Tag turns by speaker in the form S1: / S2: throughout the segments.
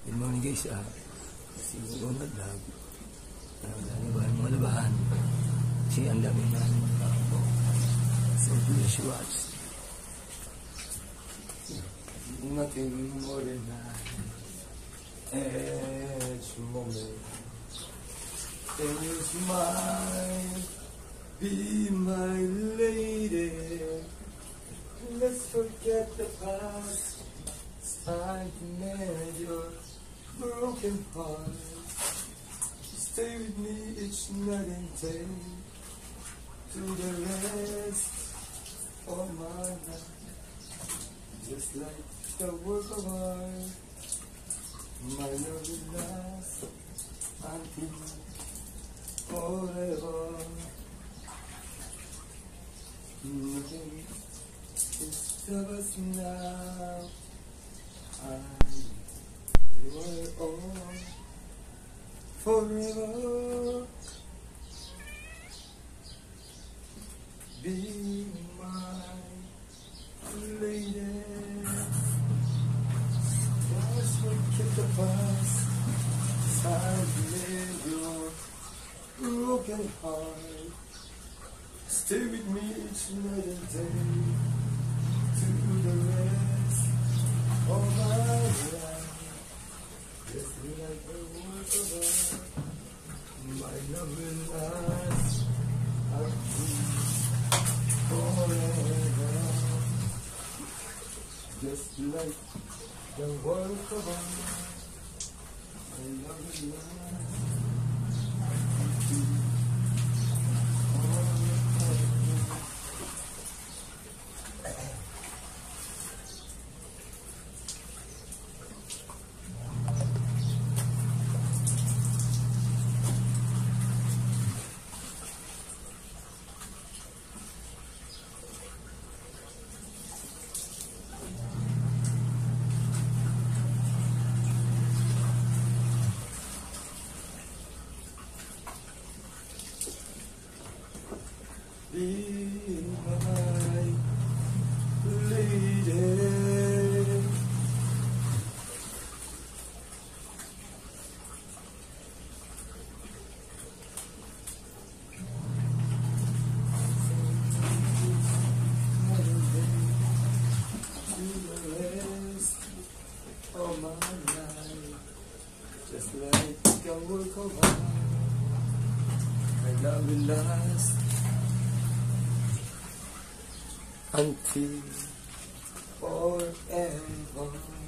S1: Good morning guys, kasi unad lag mga labahan kasi ang dami na so please watch nothing more than that each moment can you smile, be my lady, let's forget the past, it's time to mend your broken heart. Stay with me each night and day to the rest of my life. Just like the work of art, my love will last until forever. Nothing can stop us now. You are all forever. Be my lady. Just forget the past. Time to mend your broken heart. Stay with me each night and day to the rest of my life. Just like a work of art, my love will last until forever. Just like the work of art, my love will last until forever. Be my lady. To the rest of my life, just like a work of art, my love will last until forever.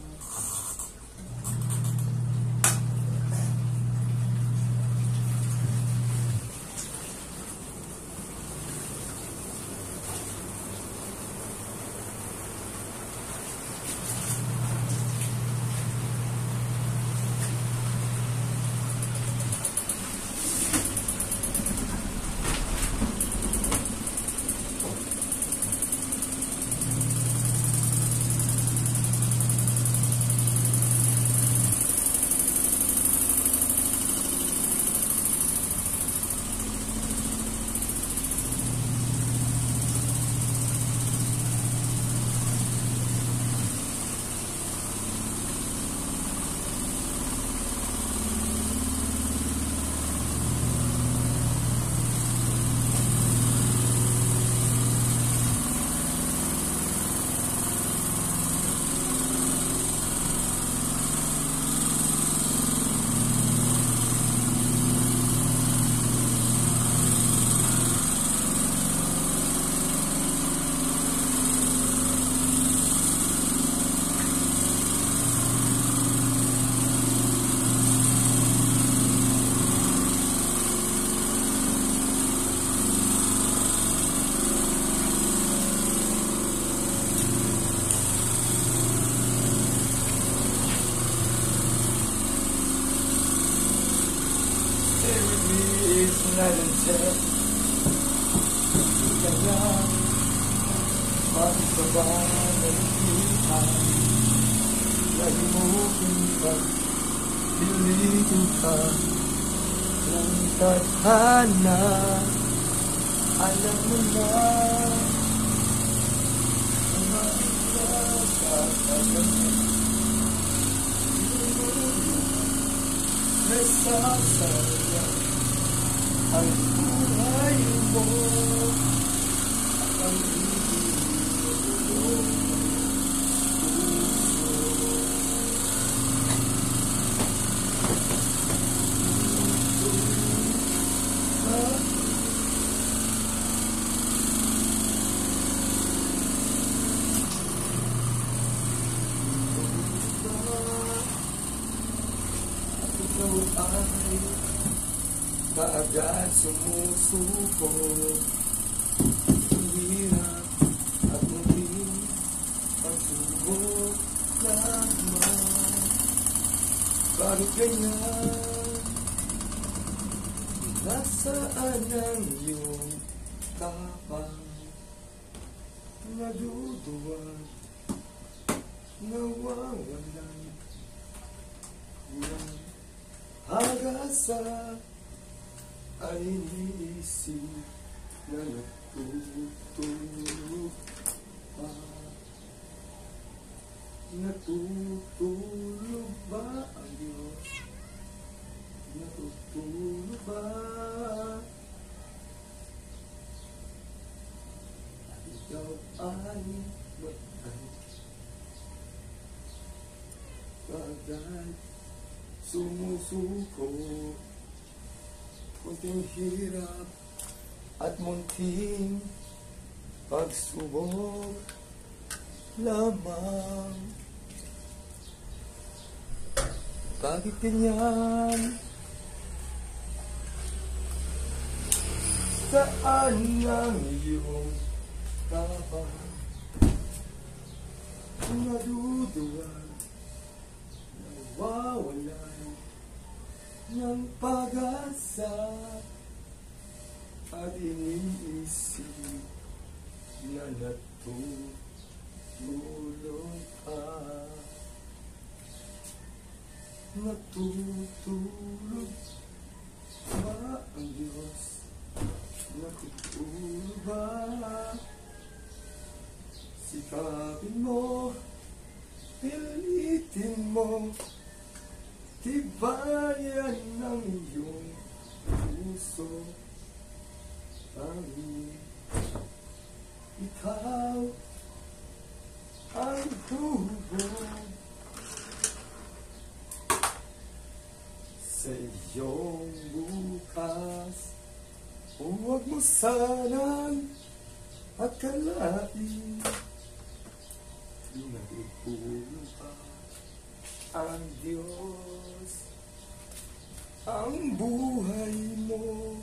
S1: Night and day, kaya magpabaan ng ihan, lagi mo pinipag, pilitin ka ng tadhana. Alam mo na, ang mga sa nasasayang ang buhay mo at ang iyong ay kaagad sumusuko, hirap at muling pagsubok lamang. Bakit ganyan? Nasaan ang iyong tapang? Naduduwag, nawawalan ng hagasa ay iniisip na natutulog pa. Natutulog ba ang Diyos? Natutulog ba? At ikaw ay matay kaagad sumusuko, kunting hirap at munting pagsubok lamang. Bakit ganyan? Saan ang iyong tapang? Naduduwag, nawawalan ng pag-asa at iniisip na natutulog ka. Natutulog ba ang Diyos? Natutulog ba? Sikapin mo, pilitin mo, tibayan ng iyong puso. Panginoon, ikaw ang hubog sa iyong bukas. Huwag mo sanang akalain na ibubukas ang Diyos ang buhay mo.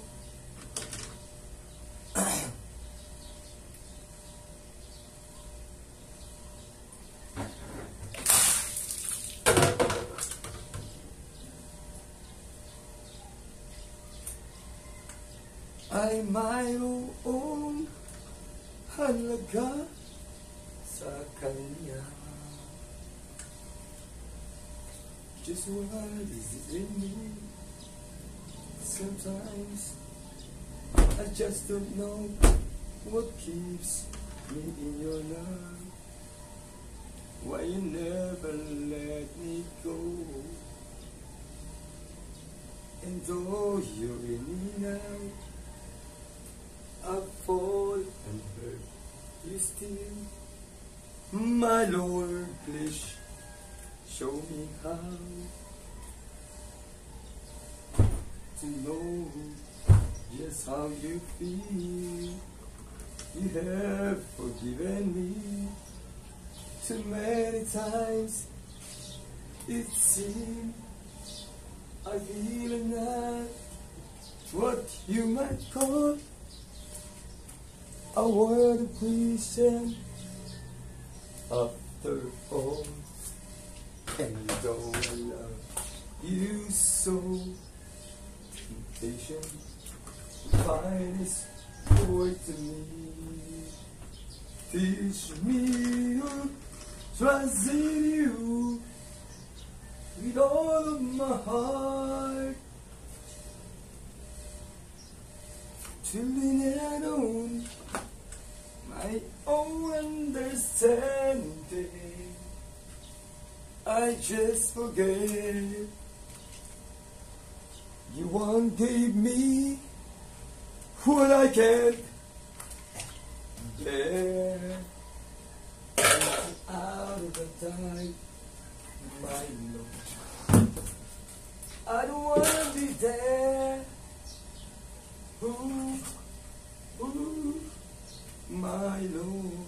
S1: Ay mayroong halaga sa Kanya. Just what is it in me? Sometimes I just don't know what keeps me in your love. Why you never let me go? And though you're in me now, I fall and hurt you still. My Lord, please show me how to know just how you feel. You have forgiven me too many times. It seems I feel not what you might call a word of Christian after all. And though I love you so, temptation finds a way to me. Teach me to trust in you with all of my heart, to lean on my own understanding. I just forget gave me what I can't bear. Out of the time, my Lord, I don't wanna be there. Ooh, ooh, my Lord.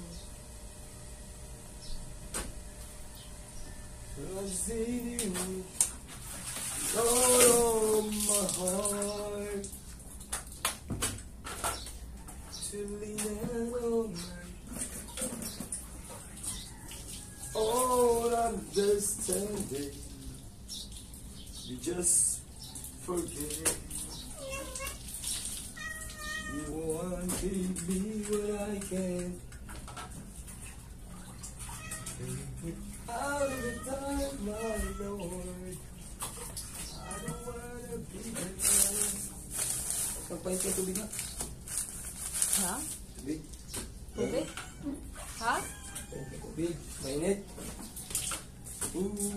S1: 'Cause in you, all of my heart, to lean on all understanding, you just forget. You want to be what I can. Out of the time, my Lord, I don't wanna be there. Pagpahit ka tubig na.
S2: Ha?
S1: Tubig.
S2: Tubig? Ha?
S1: Pagpahit ka tubig. Mainit. Ooh,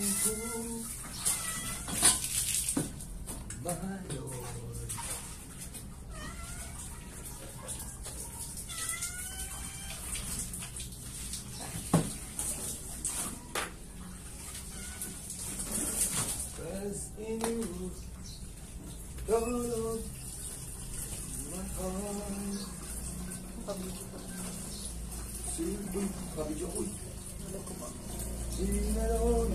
S1: my Lord. Cause in you, all of my heart. Sige, kabidyo ko eh. Sinalon,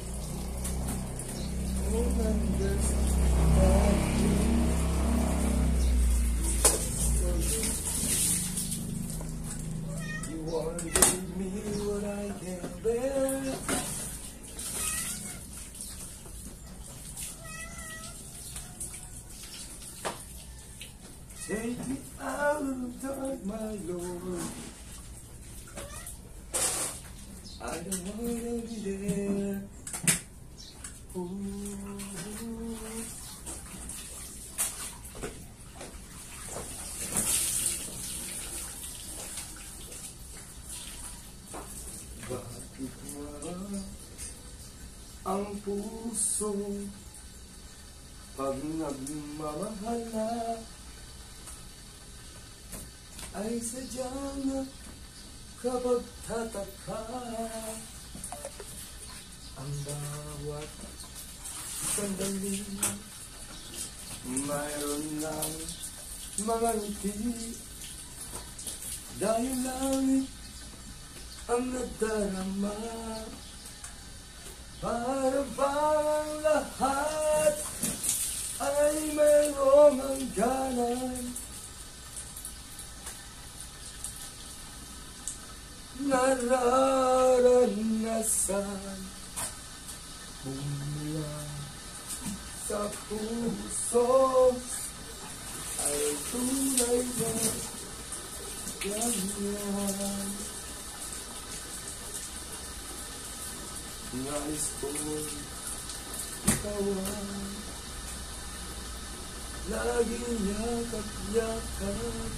S1: don't understand you want to give me what I can't bear. Take me out of the dark, my Lord. I don't wanna be there. Ooh. Bakit nga ang puso pag nagmamahal na ay sadyang kapag tataka ang bawat sandali mayroon lang mga ngiti dahil langit ang nadarama para bang lahat ay mayroong hangganan. Nararanasan mula sa puso ay tunay na ganyan. Nais ko'y ikawan, laging yakap-yakap.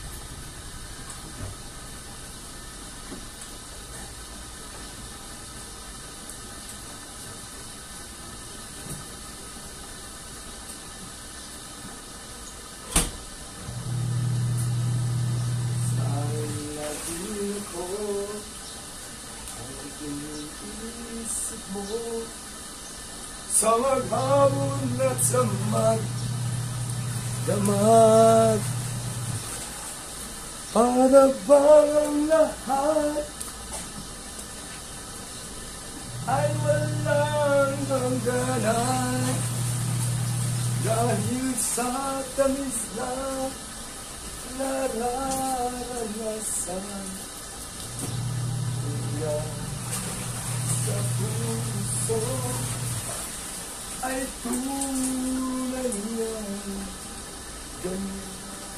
S1: Sa maghabon at sa magdamag, para bang ang lahat ay walang hangganan dahil sa tamis na nararanasan mula sa puso ay tunay na ganyan.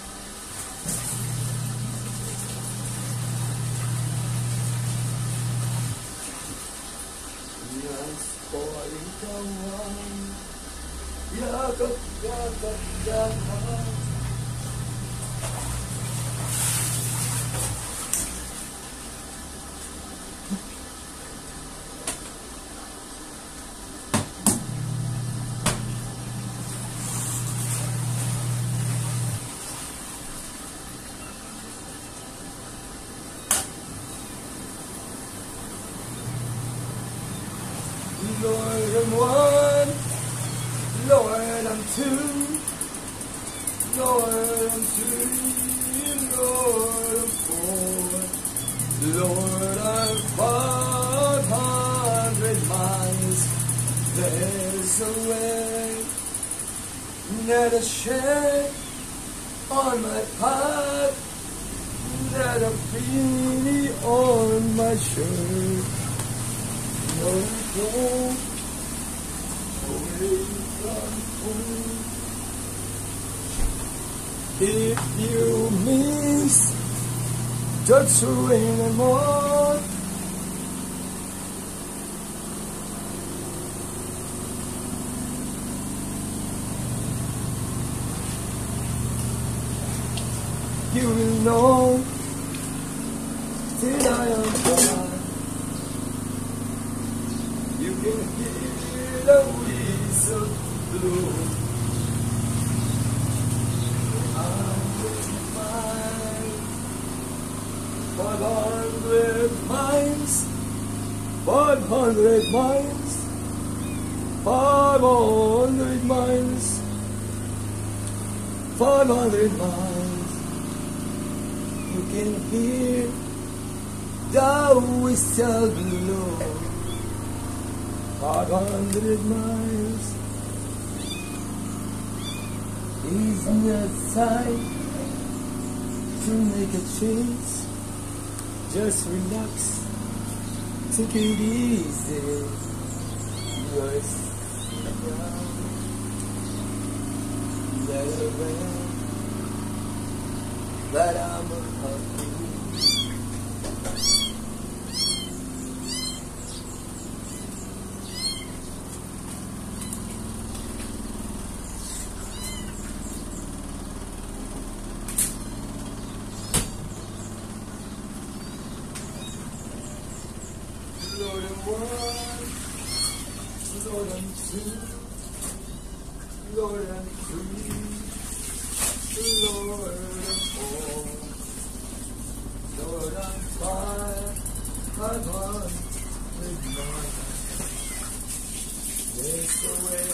S1: Nais ko ay ikawan, yakap-yakap-yakap. than one, lower than two, lower than three, lower than four, lower than 500 miles. There's a way, not a shade on my path, not a penny on my shirt. No go away from home. If you miss the train and more, you will know that I am gone. You can hear the whistle blow. I'm with 500 miles, 500 miles, 500 miles, 500 miles. You can hear the whistle blow. 500 miles is not time to make a change. Just relax, take it easy. Just down, let it rain, but I'm happy. Lord and one, Lord and two, Lord and three, Lord and four, Lord and 500 miles. There's a way.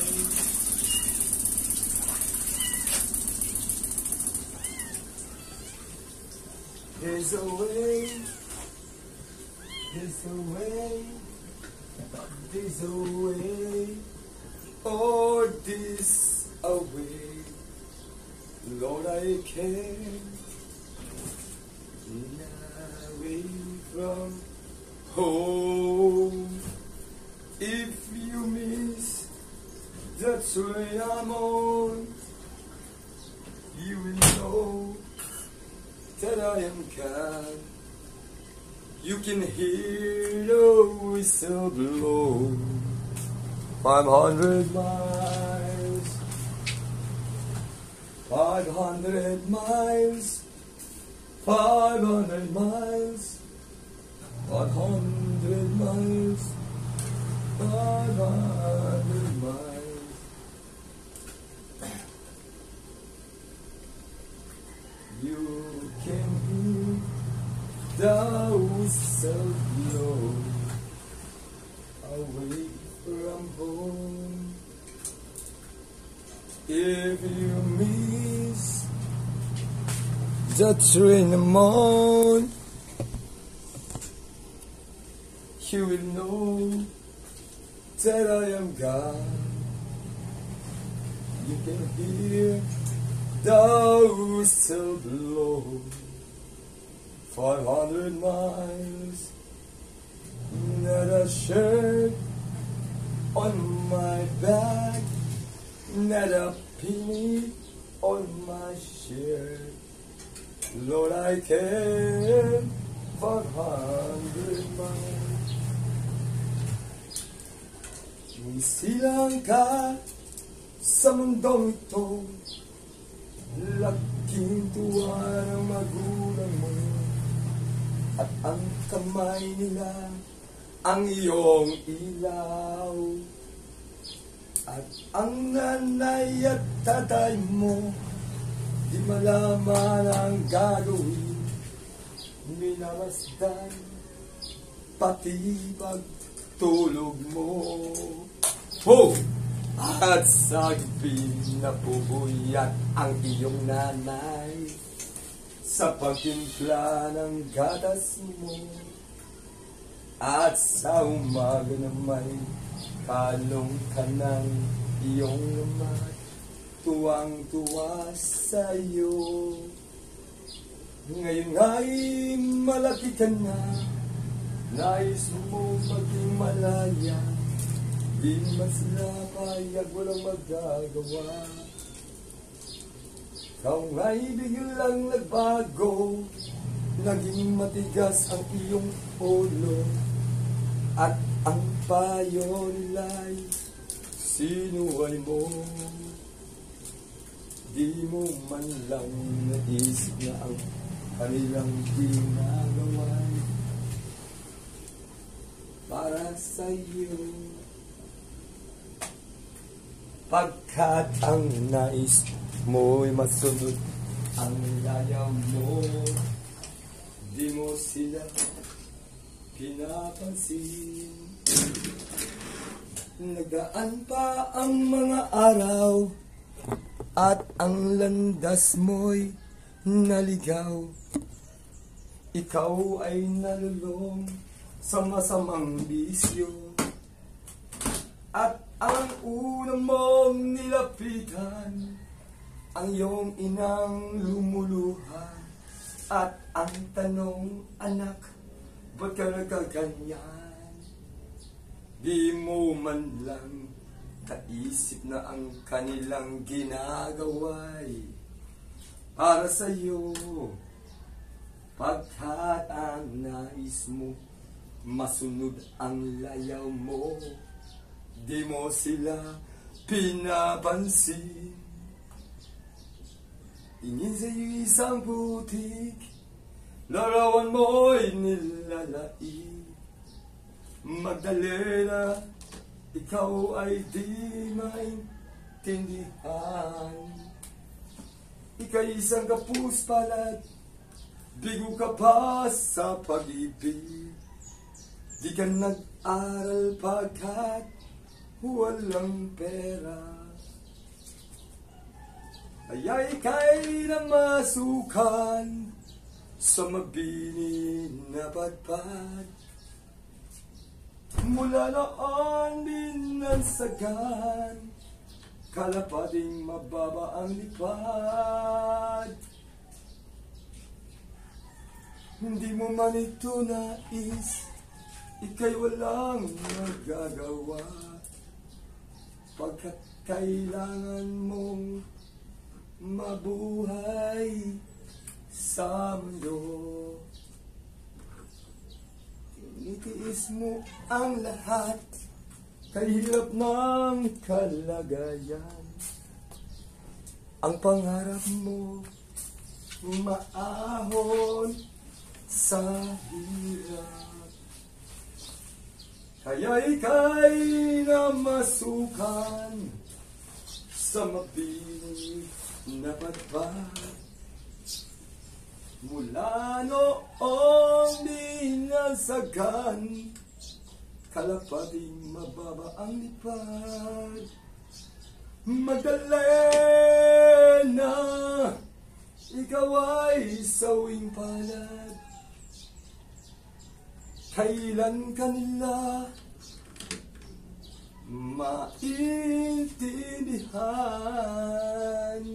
S1: There's a way. There's a way, there's a way, oh, this a way, Lord, I can't away from home. If you miss the train I'm on, you will know that I am kind. You can hear the whistle blow. 500 miles, 500 miles, 500 miles, 500 miles, 500 miles. You can hear the whistle blow away from home. If you miss the train on, you will know that I am gone. You can hear the whistle blow. 500 miles, not a shirt on my back, not a penny on my shirt. Lord, I came 500 miles. Isilang ka sa mundong ito, laking tuwa ng magulang mo. At ang kamay nila ang iyong ilaw. At ang nanay at tatay mo di malaman ang gagawin. Minamasdan pati pagtulog mo. Ho! At sa gabi napupuyat ang iyong nanay sa pagtimpla ng gatas mo. At sa umaga na may kalong ka ng iyong lamat, tuwang-tuwa sa'yo. Ngayon ay malaki ka na, nais mo maging malaya, di maslapayag walang magagawa. Ikaw nga'y biglang nagbago, naging matigas ang iyong ulo, at ang payo nila'y sinuway mo. Di mo man lang naisip na ang kanilang ginagawa'y para sa'yo. Pagkat ang nais mo'y masunod ang layaw mo, di mo sila pinapansin. Nagaan pa ang mga araw at ang landas mo'y naligaw. Ikaw ay nalulong sa masamang bisyo, at ang una mong nilapitan ang iyong inang lumuluha. At ang tanong, anak, ba't ka nagkaganyan? Di mo man lang kaisip na ang kanilang ginagawa'y para sa'yo. Pagkat ang nais mo masunod ang layaw mo, di mo sila pinapansin. Tingin sa'yo isang putik, larawan mo'y nilalait. Magdalena, ikaw ay di maintindihan. Ika'y isang kapus palad, bigo ka pa sa pag-ibig. Di ka nag-aral pagkat walang pera. Kaya ika'y namasukan sa mabini na patpat. Mula noon binansagan, kalapating mababa ang lipad. Hindi mo man ito nais, ika'y walang magagawa, pagkat kailangan mong mabuhay sa mundo. Tinitiis mo ang lahat, kahirap ng kalagayan. Ang pangarap mo maahon sa hirap, kaya ika'y namasukan sa mabini na patpat. Mula noong binansagan, kalapating mababa ang lipad. Magdalena, ikaw ay sawing palad. Kailan kanila maintindihan?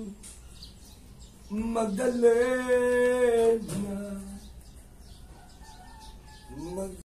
S1: Magdalena,